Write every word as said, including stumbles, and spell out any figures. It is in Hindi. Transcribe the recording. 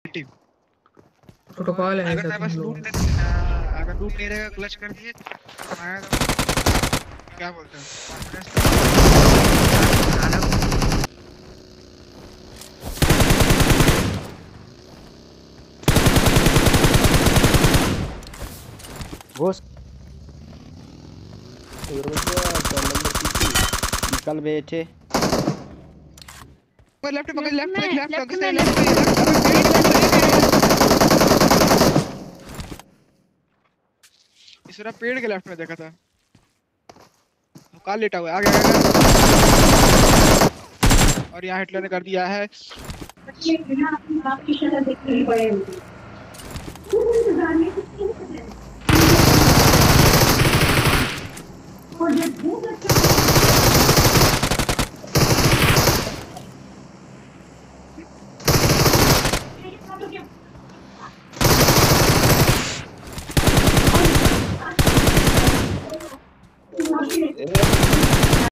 टीम प्रोटोकॉल है। अगर मैं बस लूट दे अगर लूट नहीं रहेगा क्लच कर दिए तो मैं क्या बोलते हैं कॉन्फिडेंस घोष निकल बैठे पर लेफ्ट पकड़ लेफ्ट में, लेफ्ट लेफ्ट लेफ्ट में, लेफ्ट इस तरह पेड़ के लेफ्ट में देखा था काल लेटा हुआ है आगे आगे और यहाँ हिटलर ने कर दिया है ए